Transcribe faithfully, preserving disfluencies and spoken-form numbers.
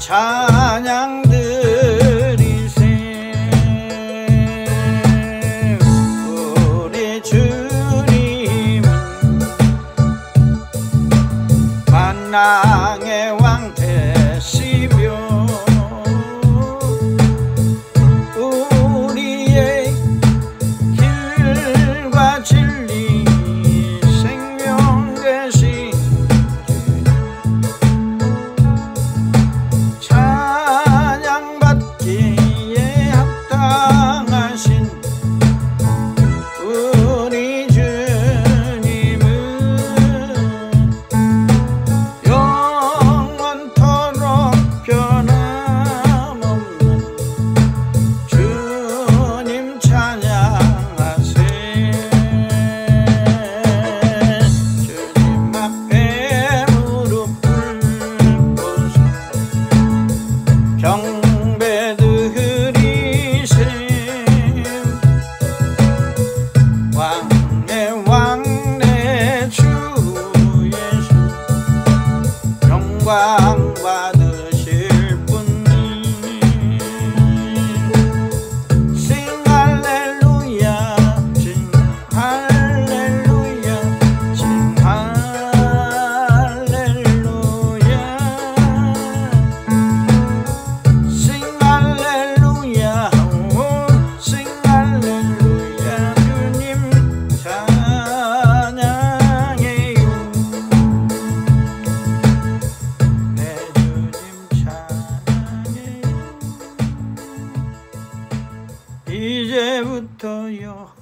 찬양 드리세. 우리 주님은 만왕의 왕 되시며 우리의 길과 진리 생명 되신 찬양받기에 합당하신 우리 주님은 영원토록 변함없는 주님 찬양하세. 주님 앞에 무릎 꿇고서 경배 드리세. 왕의 왕 내 주 예수 영광 받으실 분이 Sing 할렐루야 Sing 할렐루야 Sing 할렐루야 Sing 할렐루야 오 Sing 할렐루야 주님 찬양해요. 내 주님 찬양해요. 이제부터요